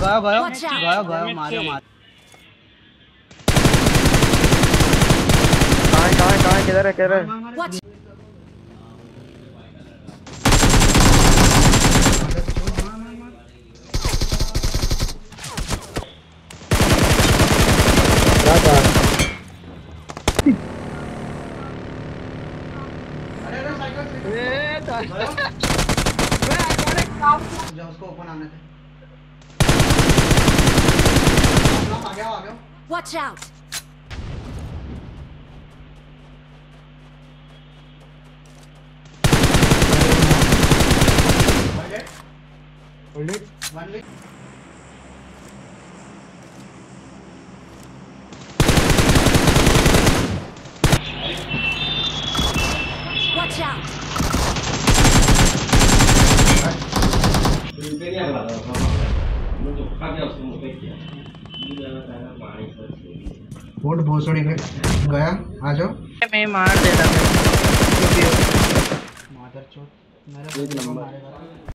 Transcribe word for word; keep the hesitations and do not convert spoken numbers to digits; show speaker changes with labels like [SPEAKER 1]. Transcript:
[SPEAKER 1] गया गया गया गया मारो मारो।
[SPEAKER 2] कहाँ कहाँ कहाँ किधर है किधर है?
[SPEAKER 1] उसको ओपन आने थे। आ गया आ गया।
[SPEAKER 3] Watch out!
[SPEAKER 1] Hold it. One way.
[SPEAKER 3] Watch out!
[SPEAKER 1] बोट भोसड़ी में गया। आ जाओ
[SPEAKER 4] मैं मार देता।
[SPEAKER 1] मादर चोद मेरा नंबर।